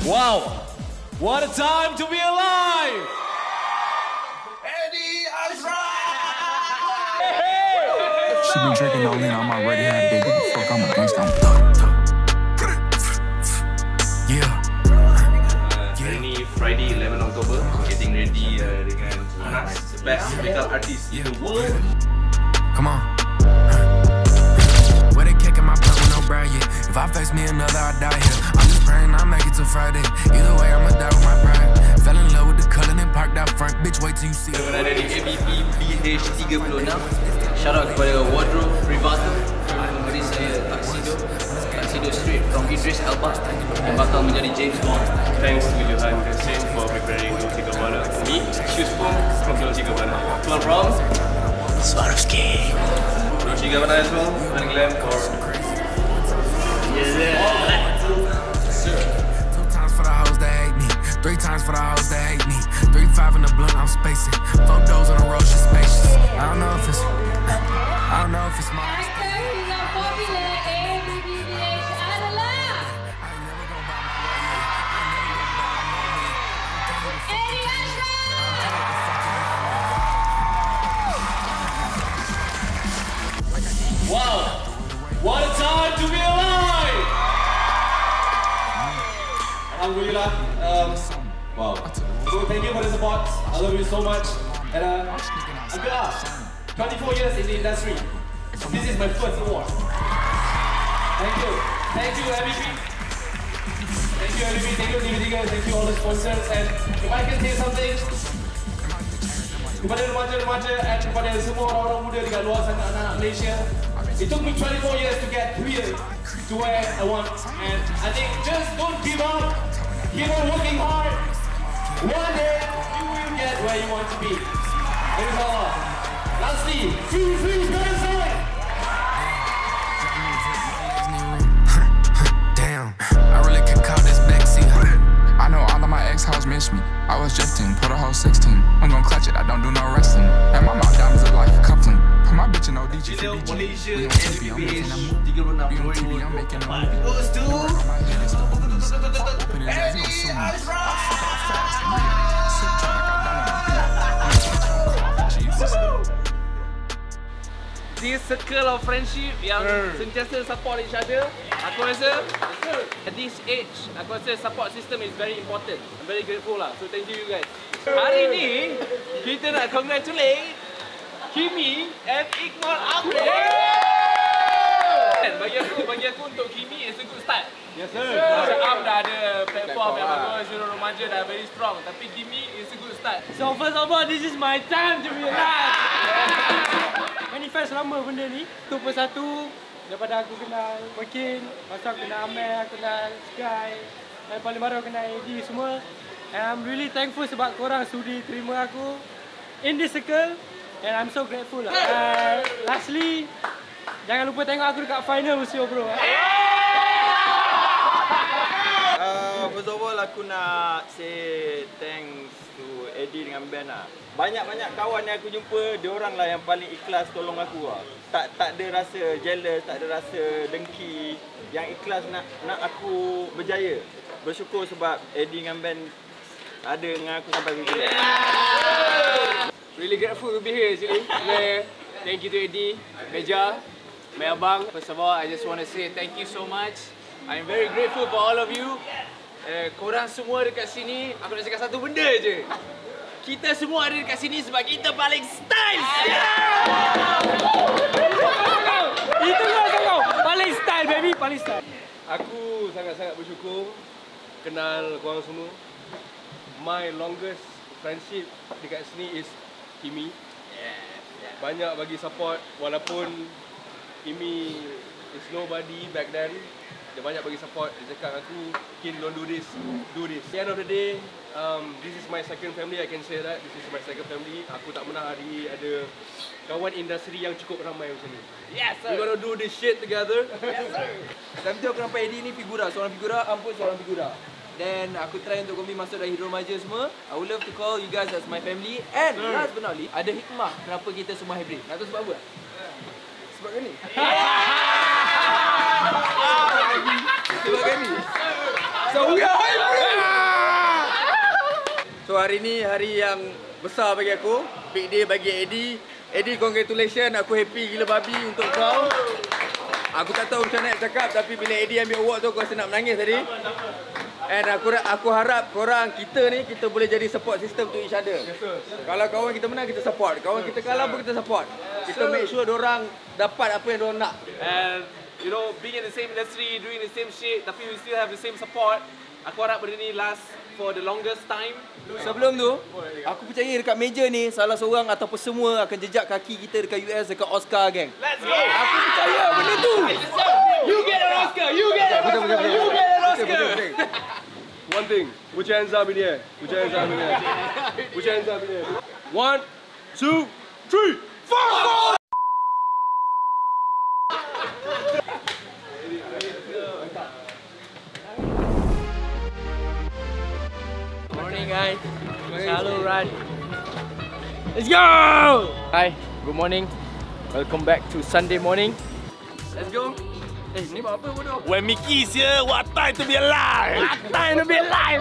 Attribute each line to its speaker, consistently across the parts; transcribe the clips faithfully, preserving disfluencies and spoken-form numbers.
Speaker 1: Wow, what a time to be alive!
Speaker 2: Eddie Azra!
Speaker 3: She been drinking all in, I'm already had a big fuck, I'm a gangsta, I'm a thug, thug. Yeah.
Speaker 4: Hari ni Friday eleven October, getting ready uh, dengan Nas, the best makeup artist in the world.
Speaker 3: Come on. Where they kicking my blood with no brand yet? If I face me another, I die here. I'm just praying I make it till Friday. Either way, I'ma die with my pride. Fell in love with the color and parked out front. Bitch, wait till you see it.
Speaker 4: Berada di A B P B H tiga puluh enam. Shout out kepada Wardrobe Privato yang memberi saya tuxedo, tuxedo straight from Idris Elba yang bakal menjadi James Bond.
Speaker 5: Thanks to Johan Hussein for preparing Dolce Gabbana for me. Shoes pun from Dolce Gabbana.
Speaker 4: Well, from
Speaker 1: Swarovski.
Speaker 4: Dolce Gabbana as well, and Glam for
Speaker 3: Two times for the hoes that hate me. Three times for the hoes that hate me. Three five in the blunt, I'm spacing. Four doors on the road, she's spacious. I don't know if it's, I don't know if it's my.
Speaker 1: Wow, what a time to be alive! Alhamdulillah. Um, wow. So thank you for the support. I love you so much. And uh, Uncle Ah, twenty-four years in the industry. This is my first award. Thank you. Thank you, M V P. Thank you, M V P. Thank you, T V tiga. Thank you, all the sponsors. And if I can say something, kepada remaja-remaja dan kepada semua orang-orang muda di luar sana, anak-anak Malaysia, it took me twenty-four years to get here to where I want. And I think just don't give up. Keep on working hard. One day, you will get where you want to be. Inshallah. Lastly, free, free, Parasite!
Speaker 3: Damn, I really can call this backseat. I know all of my ex-hoes miss me. I was drifting, put a whole sixteen. I'm gonna clutch it, I don't do no wrestling. And my mouth diamonds are like a coupling. Put my bitch in O D G for B G.
Speaker 4: Malaysia
Speaker 3: We on T V, I'm making a movie.
Speaker 4: tiga puluh enam
Speaker 3: We on T V, I'm making a movie.
Speaker 4: goes to
Speaker 3: Eddie Azra!
Speaker 6: This circle of friendship yang sentiasa support each other, aku rasa at this age, aku rasa support system is very important. I'm very grateful lah. So thank you you guys. Hari ni kita nak congratulate Kimi and Iqmal Amri. Bagi aku, bagi aku untuk Kimi is a good start. Yes sir. Macam Am dah ada platform yang bagus, Zero Remaja dah very strong. Tapi Kimi is a good start. So first of all, this is my time to be alive. Manifest lama benda ni. Satu persatu daripada aku kenal Makin, masa aku kenal Amel, aku kenal Sky, dan paling baru aku kenal Eddie semua. And I'm really thankful sebab korang sudi terima aku in this circle. And I'm so grateful lah. And lastly, jangan lupa tengok aku dekat final musuh bro.
Speaker 7: Uh, first of all, aku nak say thanks to Eddie dengan band lah. Banyak-banyak kawan yang aku jumpa, diorang lah yang paling ikhlas tolong aku lah. Tak tak ada rasa jealous, tak ada rasa dengki. Yang ikhlas nak nak aku berjaya. Bersyukur sebab Eddie dengan band ada dengan aku sampai begini.
Speaker 6: Yeah. Really grateful to be here actually. Thank you to Eddie, Meja, my abang. First of all, I just want to say thank you so much. I'm very grateful for all of you. Uh, korang semua dekat sini, aku nak cakap satu benda je. Kita semua ada dekat sini sebab kita paling style. Yeah! Itu lah kau. Paling style baby, paling style.
Speaker 5: Aku sangat-sangat bersyukur kenal korang semua. My longest friendship dekat sini is Kimi. Banyak bagi support walaupun Kimi is nobody back then. Dia banyak bagi support. Dia cakap aku, Kin, don't do this, do this. At the end of the day, um, this is my second family, I can say that. This is my second family. Aku tak pernah hari ni ada kawan industri yang cukup ramai macam ni.
Speaker 6: Yes sir.
Speaker 5: We gonna do this shit together.
Speaker 6: Yes sir.
Speaker 7: Time tu aku nampak Eddie ni figura, seorang figura, Am pun seorang figura. Then aku try untuk kombi masuk dari Hero Remaja semua. I would love to call you guys as my family. And hmm. last but not least, ada hikmah kenapa kita semua hybrid. Nak tahu sebab apa? Sebab ni. Sebab ni. So we are hybrid! So hari ni hari yang besar bagi aku, big day bagi Eddie. Eddie, congratulations, aku happy gila babi untuk kau. Aku tak tahu macam mana nak cakap, tapi bila Eddie ambil award tu aku rasa nak menangis tadi. And aku aku harap korang, kita ni, kita boleh jadi support system to each other. Yes, kalau kawan kita menang, kita support. Kawan kita kalah pun kita support. Kita make sure diorang dapat apa yang diorang nak.
Speaker 6: And you know, being in the same industry, doing the same shit, tapi we still have the same support. Aku harap benda ni last for the longest time.
Speaker 7: Sebelum tu, aku percaya dekat meja ni salah seorang ataupun semua akan jejak kaki kita dekat U S, dekat Oscar, gang.
Speaker 6: Let's go!
Speaker 7: Aku percaya benda tu.
Speaker 6: You get an Oscar! You get an Oscar! You get an Oscar!
Speaker 5: One thing, put your hands up in the air. Put your hands up in the air. Put your hands up in the air. One, two, three, four!
Speaker 6: Morning guys, selalu run. Let's go! Hi, good morning. Welcome back to Sunday morning.
Speaker 7: Let's go. Eh, ni buat apa bodoh?
Speaker 6: When Mickey's here, what time to be alive? What time to be alive?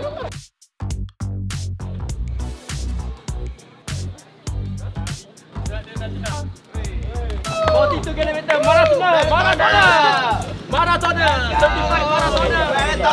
Speaker 6: forty-two kilometer marathoner, marathoner, marathoner, certified marathoner.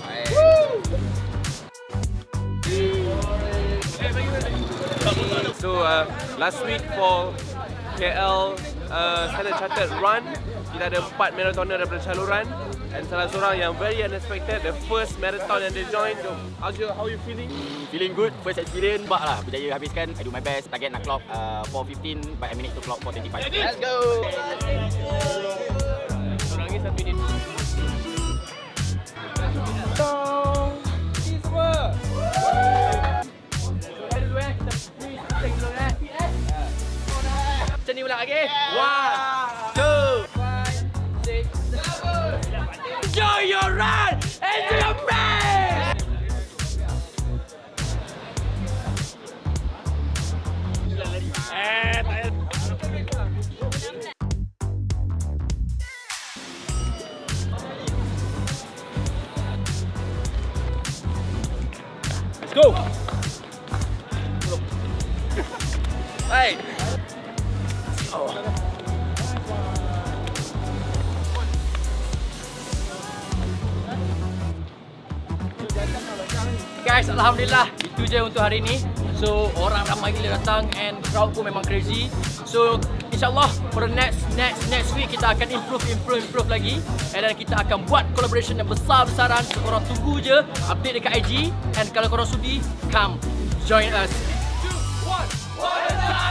Speaker 6: So uh, last week for K L uh, Standard Chartered Run, kita ada empat marathoner daripada saluran, and salah seorang yang very unexpected, the first marathon yang dia join. So, how's your, how you feeling?
Speaker 2: Feeling good, first experience, bak lah, berjaya habiskan. I do my best, target nak clock uh, four fifteen, but I managed to clock four twenty-five. Let's go!
Speaker 6: Orang ni satu minit. Macam ni pula, okay? One, two, five, six, seven. Enjoy your run! Enjoy your run! Eh, tak payah. Let's go! Hey! Oh. Guys, alhamdulillah itu je untuk hari ni. So orang ramai gila datang and crowd pun memang crazy. So insyaAllah for the next next next week kita akan improve improve improve lagi, and then kita akan buat collaboration yang besar-besaran. So korang tunggu je update dekat I G, and kalau korang sudi, come join us. Two, one, one,